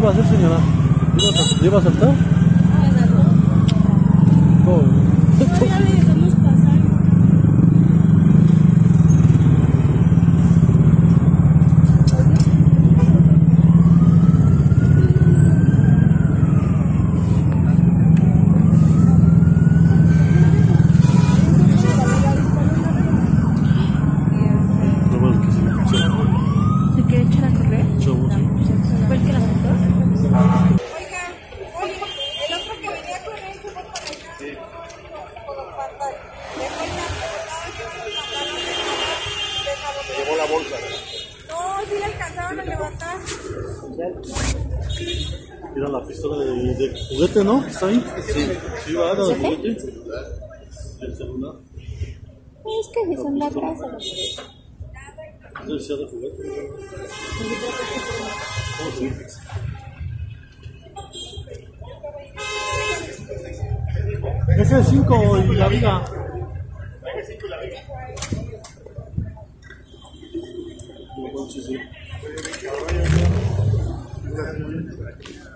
va a hacer, señora? ¿Le iba a saltar? No, ya le dejamos pasar. No, bueno, que se le escucha. ¿Se quiere echar a correr? Chavo, sí. ¿Fue el que la mató? Oiga, oye, el otro que venía con él se fue con el con los pantalones. Dejó el Llevó la bolsa. No, sí le alcanzaban a levantar. Mira la pistola de juguete, ¿no? ¿Está ahí? Sí. Sí, va, la de juguete. El celular. Es que si son la casa. Entonces, sea de juguete. ¿Cómo se dice? Ese es 5 y la viga. Sí, sí.